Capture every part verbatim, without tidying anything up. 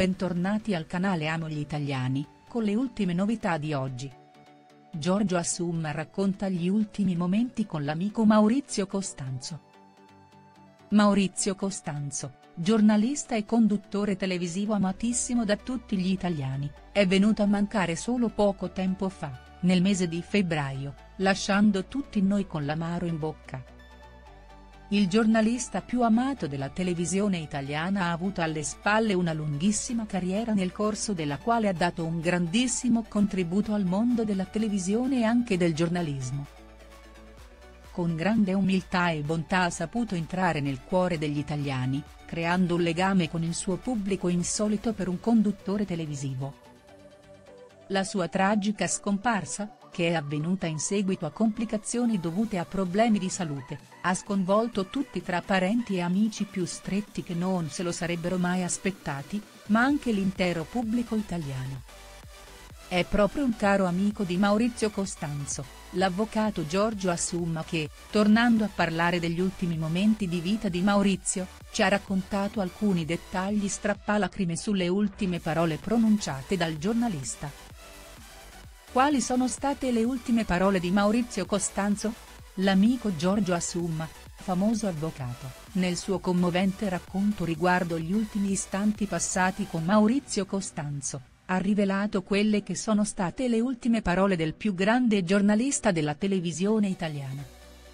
bentornati al canale Amo gli Italiani, con le ultime novità di oggi. Giorgio Assumma racconta gli ultimi momenti con l'amico Maurizio Costanzo. Maurizio Costanzo, giornalista e conduttore televisivo amatissimo da tutti gli italiani, è venuto a mancare solo poco tempo fa, nel mese di febbraio, lasciando tutti noi con l'amaro in bocca. Il giornalista più amato della televisione italiana ha avuto alle spalle una lunghissima carriera nel corso della quale ha dato un grandissimo contributo al mondo della televisione e anche del giornalismo. Con grande umiltà e bontà ha saputo entrare nel cuore degli italiani, creando un legame con il suo pubblico insolito per un conduttore televisivo. La sua tragica scomparsa, che è avvenuta in seguito a complicazioni dovute a problemi di salute, ha sconvolto tutti tra parenti e amici più stretti che non se lo sarebbero mai aspettati, ma anche l'intero pubblico italiano. È proprio un caro amico di Maurizio Costanzo, l'avvocato Giorgio Assumma che, tornando a parlare degli ultimi momenti di vita di Maurizio, ci ha raccontato alcuni dettagli strappalacrime sulle ultime parole pronunciate dal giornalista. Quali sono state le ultime parole di Maurizio Costanzo? L'amico Giorgio Assumma, famoso avvocato, nel suo commovente racconto riguardo gli ultimi istanti passati con Maurizio Costanzo, ha rivelato quelle che sono state le ultime parole del più grande giornalista della televisione italiana.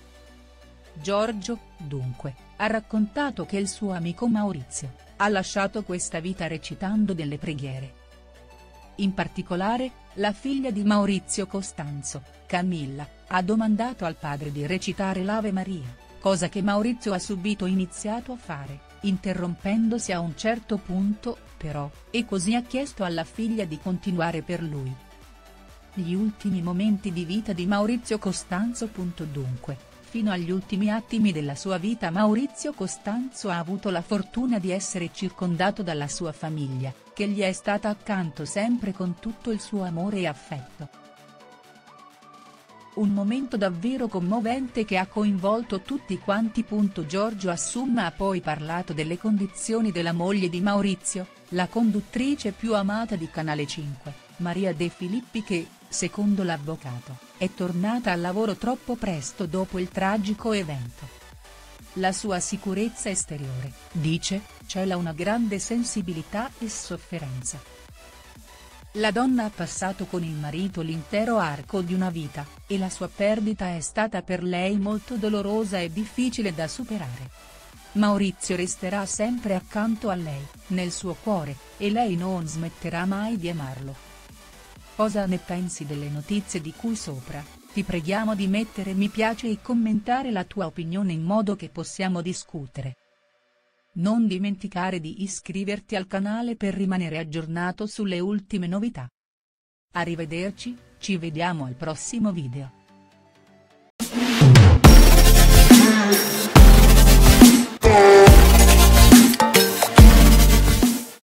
Giorgio, dunque, ha raccontato che il suo amico Maurizio, ha lasciato questa vita recitando delle preghiere. In particolare, la figlia di Maurizio Costanzo, Camilla, ha domandato al padre di recitare l'Ave Maria, cosa che Maurizio ha subito iniziato a fare, interrompendosi a un certo punto, però, e così ha chiesto alla figlia di continuare per lui. Gli ultimi momenti di vita di Maurizio Costanzo. Dunque, fino agli ultimi attimi della sua vita Maurizio Costanzo ha avuto la fortuna di essere circondato dalla sua famiglia, che gli è stata accanto sempre con tutto il suo amore e affetto. Un momento davvero commovente che ha coinvolto tutti quanti. Giorgio Assumma ha poi parlato delle condizioni della moglie di Maurizio, la conduttrice più amata di Canale cinque, Maria De Filippi che, secondo l'avvocato, è tornata al lavoro troppo presto dopo il tragico evento. La sua sicurezza esteriore, dice, cela una grande sensibilità e sofferenza. La donna ha passato con il marito l'intero arco di una vita, e la sua perdita è stata per lei molto dolorosa e difficile da superare. Maurizio resterà sempre accanto a lei, nel suo cuore, e lei non smetterà mai di amarlo. Cosa ne pensi delle notizie di cui sopra? Ti preghiamo di mettere mi piace e commentare la tua opinione in modo che possiamo discutere. Non dimenticare di iscriverti al canale per rimanere aggiornato sulle ultime novità. Arrivederci, ci vediamo al prossimo video.